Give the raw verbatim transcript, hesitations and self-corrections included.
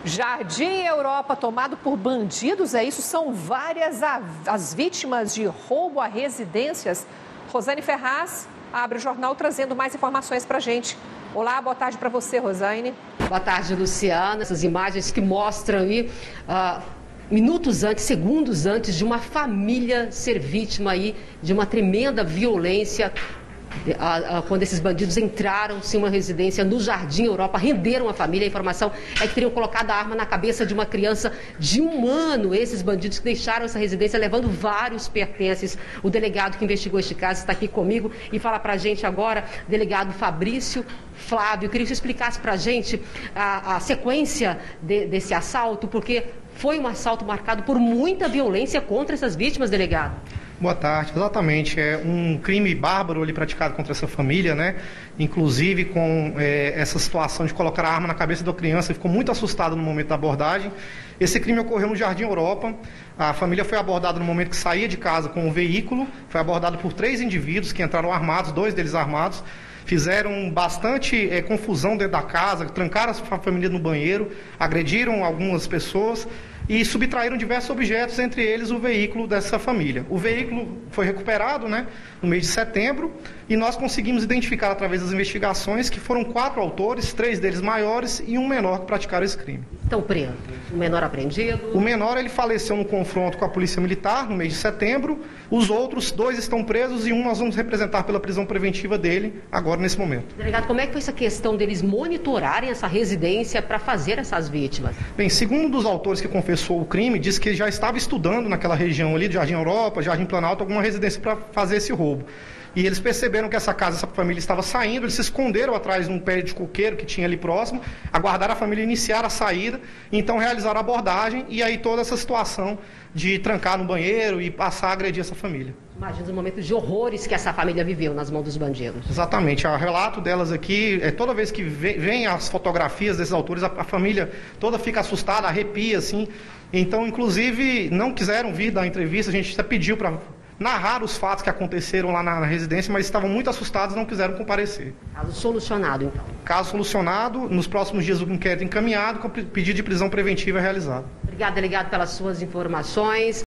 Jardim Europa tomado por bandidos, é isso? São várias as vítimas de roubo a residências. Rosane Ferraz abre o jornal trazendo mais informações para a gente. Olá, boa tarde para você, Rosane. Boa tarde, Luciana. Essas imagens que mostram aí, uh, minutos antes, segundos antes de uma família ser vítima aí de uma tremenda violência. Quando esses bandidos entraram em uma residência no Jardim Europa, renderam a família. A informação é que teriam colocado a arma na cabeça de uma criança de um ano. Esses bandidos que deixaram essa residência levando vários pertences. O delegado que investigou este caso está aqui comigo e fala para a gente agora, delegado Fabrício Flávio. Eu queria que você explicasse para a gente a, a sequência de, desse assalto, porque foi um assalto marcado por muita violência contra essas vítimas, delegado. Boa tarde, exatamente, é um crime bárbaro ali praticado contra essa família, né? Inclusive com é, essa situação de colocar a arma na cabeça da criança, ficou muito assustada no momento da abordagem. Esse crime ocorreu no Jardim Europa, a família foi abordada no momento que saía de casa com um veículo, foi abordada por três indivíduos que entraram armados, dois deles armados, fizeram bastante é, confusão dentro da casa, trancaram a família no banheiro, agrediram algumas pessoas e subtraíram diversos objetos, entre eles o veículo dessa família. O veículo foi recuperado, né, no mês de setembro, e nós conseguimos identificar através das investigações que foram quatro autores, três deles maiores e um menor que praticaram esse crime. Estão presos. O menor apreendido? O menor ele faleceu no confronto com a Polícia Militar no mês de setembro. Os outros dois estão presos e um nós vamos representar pela prisão preventiva dele agora nesse momento. Delegado, como é que foi essa questão deles monitorarem essa residência para fazer essas vítimas? Bem, segundo um dos autores que confessou o crime, disse que ele já estava estudando naquela região ali, do Jardim Europa, Jardim Planalto, alguma residência para fazer esse roubo. E eles perceberam que essa casa, essa família estava saindo, eles se esconderam atrás de um pé de coqueiro que tinha ali próximo, aguardaram a família iniciar a saída, então realizaram a abordagem e aí toda essa situação de trancar no banheiro e passar a agredir essa família. Imagina os momentos de horrores que essa família viveu nas mãos dos bandidos. Exatamente, o relato delas aqui, é, toda vez que vem as fotografias desses autores, a, a família toda fica assustada, arrepia, assim. Então, inclusive, não quiseram vir dar entrevista, a gente até pediu para narrar os fatos que aconteceram lá na, na residência, mas estavam muito assustados e não quiseram comparecer. Caso solucionado, então. Caso solucionado, nos próximos dias o inquérito encaminhado, com pedido de prisão preventiva realizado. Obrigado, delegado, pelas suas informações.